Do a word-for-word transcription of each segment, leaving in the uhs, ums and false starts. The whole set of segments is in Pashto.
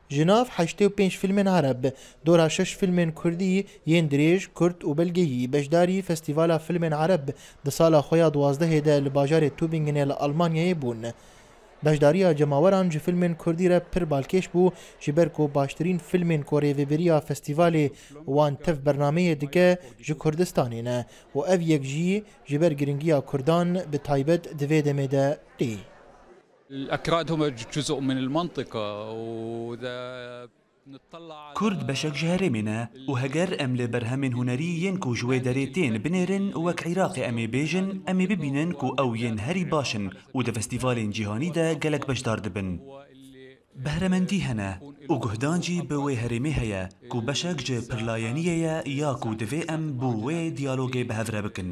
جناف حشتي و پنج فيلم عرب دورا شش فيلم كردي ين دريج كرد و بلغيي بجداري فستيفالا فيلم عرب د سالا خويا دوازده ده لباجار توبينغن لألمانيا بون بجداريا جماوران جي فيلم كردي را پر بالكيش بو جبركو باشترين فيلم كوري فيبريا فستيفالي وان تف برنامه دكه جي كردستانينه و اف يك جي جبر گرنگيا كردان بتايبت دوي دمده دي الأكراد هم جزء من المنطقة وذا كرد بشك جهري منا وهجر أم لبرهم هنري ينكو جوي دريتين بنيرن وك عراق أمي بيجن أمي ببينن كو أو ينهري باشن وده فستيفال جيهاني ده جلك بشدار دبن بهرمندي هنا وجهدانجي بوي هرمي هيا كو بشك جي برلايانية يا كو دفي أم بوي ديالوجي بهذرة بكن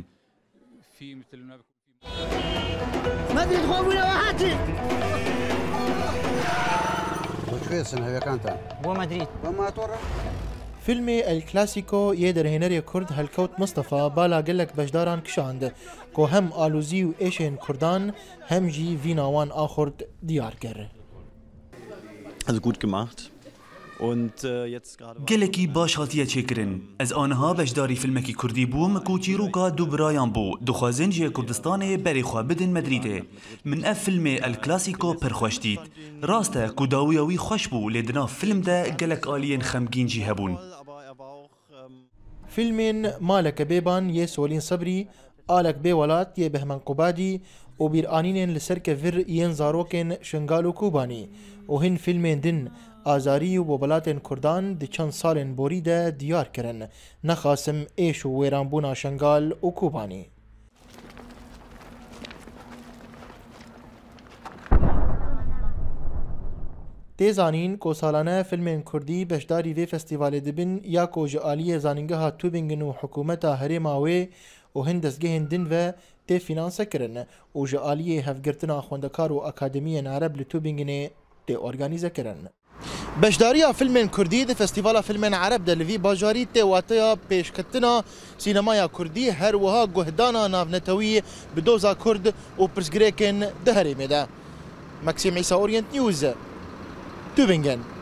ما تدخل ولا واحد بو مدريد فيلم الكلاسيكو يدر هنري كرد هالكوت مصطفى بالا قلك بجداران كشاند كو هم آلوزي و إيشين كردان هم جي فيناوان آخرد ديار كر. Also gut gemacht. Und jetzt gerade گلکی باش هاتیه چکرن از آنها بجداری فیلمکی کردی بوم کوچیروکا دو برایان بو دخوازن جی کردستان بری خواه بدن مدریده من اف فیلم الکلاسیکو پرخوشتید راسته کداویاوی خوش بو لیدنا فیلم ده گلک آلین خمگین جی هبون فيلم مالك بيبان يسولين صبري آلك بي ولات يه بهمن قبادي وبيرانين لسرك فر ين زاروكن شنغالو كوباني وهن فيلمين دن آزاری و بوبلاتن کردان دی چند سالن بوری ده دیار کرن نخاسم ایش و ویرانبونا شنگال و کوبانی. تیزانین کو سالانه فیلم کردی بشداری وی فستیوال دبن یا کو جعالی زانینگه ها توبینگن و حکومتا هریماوی و هندسگه دن و تی فینانسه کرن و جعالی هفگرتنا خوندکار و اکادمی عرب لتوبینگن تی ارگانیزه کرن. بشداريا فيلم كردي ده فستيفالا فيلم عرب ده لفي باجاري تي واتيا بيشكتنا سينمايا كردي هر وها جهدانا نافنتوي بدوزا كرد وبرسجريكن ده هريمي ده ماكسيم عيسى اورينت نيوز توبينغن.